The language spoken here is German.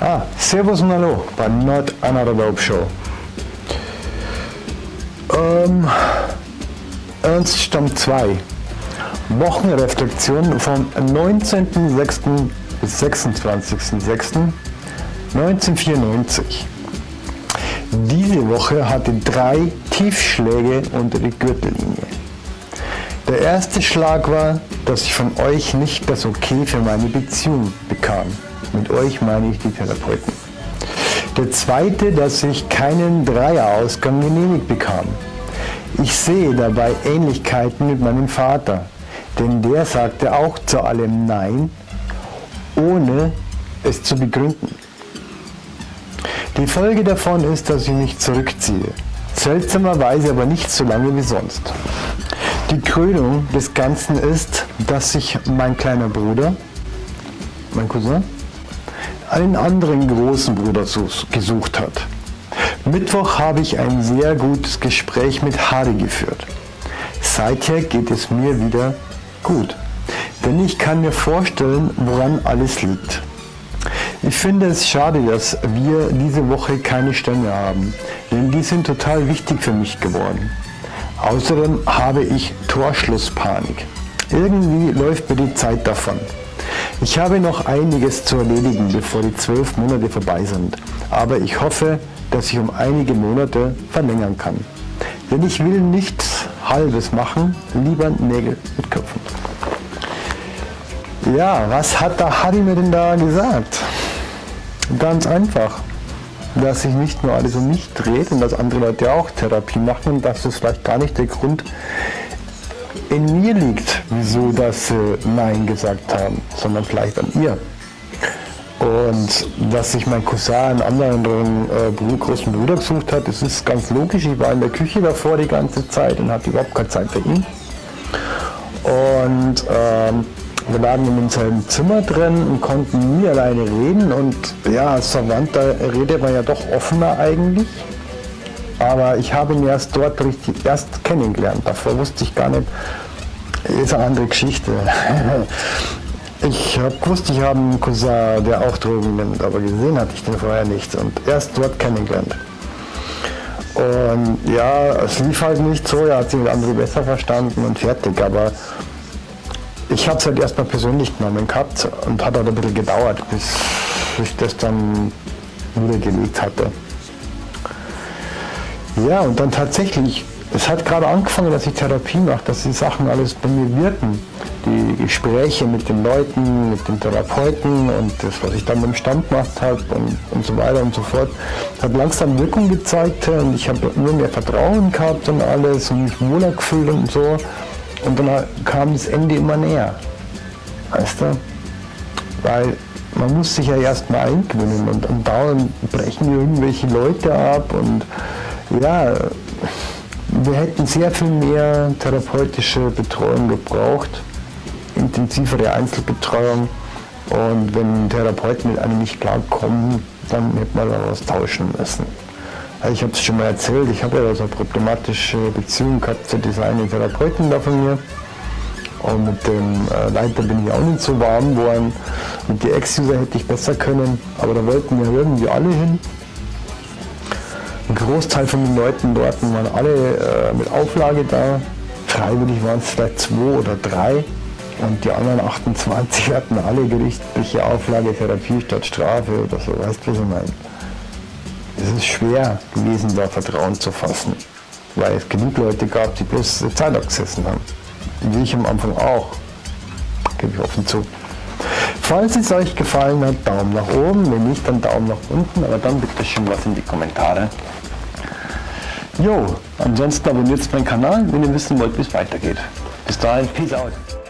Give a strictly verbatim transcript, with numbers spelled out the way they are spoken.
Ah, Servus und Hallo bei Not Another Dope Show. Ähm, Ernst Stamm zwei. Wochenreflexion vom neunzehnten sechsten bis sechsundzwanzigsten sechsten neunzehnhundertvierundneunzig. Diese Woche hatte drei Tiefschläge unter die Gürtellinie. Der erste Schlag war, dass ich von euch nicht das Okay für meine Beziehung bekam. Mit euch meine ich die Therapeuten. Der zweite, dass ich keinen Dreierausgang genehmigt bekam. Ich sehe dabei Ähnlichkeiten mit meinem Vater, denn der sagte auch zu allem Nein, ohne es zu begründen. Die Folge davon ist, dass ich mich zurückziehe, seltsamerweise aber nicht so lange wie sonst. Die Krönung des Ganzen ist, dass sich mein kleiner Bruder, mein Cousin, einen anderen großen Bruder gesucht hat. Mittwoch habe ich ein sehr gutes Gespräch mit Harry geführt. Seither geht es mir wieder gut, denn ich kann mir vorstellen, woran alles liegt. Ich finde es schade, dass wir diese Woche keine Stämme haben, denn die sind total wichtig für mich geworden. Außerdem habe ich Torschlusspanik. Irgendwie läuft mir die Zeit davon. Ich habe noch einiges zu erledigen, bevor die zwölf Monate vorbei sind, aber ich hoffe, dass ich um einige Monate verlängern kann. Denn ich will nichts Halbes machen, lieber Nägel mit Köpfen. Ja, was hat der Harry mir denn da gesagt? Ganz einfach, dass sich nicht nur alles um mich dreht und dass andere Leute auch Therapie machen und dass das vielleicht gar nicht der Grund in mir liegt, wieso dass sie Nein gesagt haben, sondern vielleicht an ihr. Und dass sich mein Cousin einen anderen äh, großen Bruder gesucht hat, das ist ganz logisch. Ich war in der Küche davor die ganze Zeit und hatte überhaupt keine Zeit für ihn. Und ähm, wir lagen in demselben Zimmer drin und konnten nie alleine reden. Und ja, als Verwandter redet man ja doch offener eigentlich. Aber ich habe ihn erst dort richtig erst kennengelernt. Davor wusste ich gar nicht, ist eine andere Geschichte. Ich habe gewusst, ich habe einen Cousin, der auch Drogen nimmt, aber gesehen hatte ich den vorher nicht und erst dort kennengelernt. Und ja, es lief halt nicht so, er hat sich mit anderen besser verstanden und fertig, aber ich habe es halt erstmal persönlich genommen gehabt und hat halt ein bisschen gedauert, bis ich das dann wieder gelegt hatte. Ja, und dann tatsächlich, es hat gerade angefangen, dass ich Therapie mache, dass die Sachen alles bei mir wirken. Die Gespräche mit den Leuten, mit den Therapeuten und das, was ich dann mit dem Stamm gemacht habe und, und so weiter und so fort, hat langsam Wirkung gezeigt und ich habe nur mehr Vertrauen gehabt und alles und mich wohler gefühlt und so. Und dann kam das Ende immer näher, weißt du? Weil man muss sich ja erstmal eingewöhnen und, und dauernd brechen irgendwelche Leute ab und ja, wir hätten sehr viel mehr therapeutische Betreuung gebraucht, intensivere Einzelbetreuung und wenn Therapeuten mit einem nicht klarkommen, dann hätte man da was tauschen müssen. Also ich habe es schon mal erzählt, ich habe ja so eine problematische Beziehung gehabt zu diesen Therapeuten da von mir und mit dem Leiter bin ich auch nicht so warm geworden. Mit die Ex-User hätte ich besser können, aber da wollten ja irgendwie alle hin. Ein Großteil von den Leuten dort waren alle äh, mit Auflage da. Freiwillig waren es vielleicht zwei oder drei. Und die anderen achtundzwanzig hatten alle gerichtliche Auflage, Therapie statt Strafe oder so. Weißt du, was ich meine? Es ist schwer gewesen, da Vertrauen zu fassen. Weil es genug Leute gab, die bloß Zeit abgesessen haben. Wie ich am Anfang auch. Gebe ich offen zu. Falls es euch gefallen hat, Daumen nach oben, wenn nicht, dann Daumen nach unten, aber dann bitte schön was in die Kommentare. Jo, ansonsten abonniert meinen Kanal, wenn ihr wissen wollt, wie es weitergeht. Bis dahin, peace out.